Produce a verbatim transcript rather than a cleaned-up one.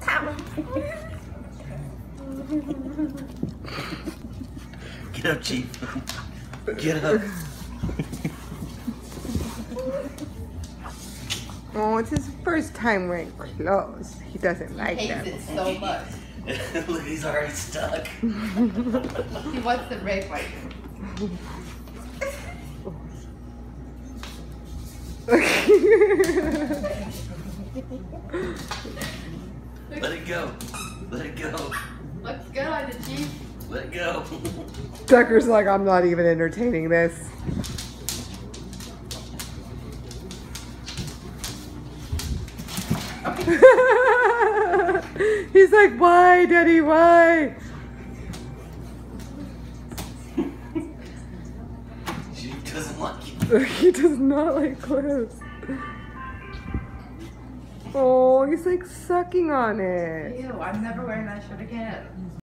Get up, Chief. Get up. Oh, it's his first time wearing clothes. He doesn't like He them. hates it so much. Look, he's already stuck. He wants the break right Let it go. Let it go. Let's go on the Chief. Let it go. Tucker's like, I'm not even entertaining this. He's like, why, Daddy, why? She doesn't like it. He does not like clothes. Oh, he's like sucking on it. Ew, I'm never wearing that shirt again.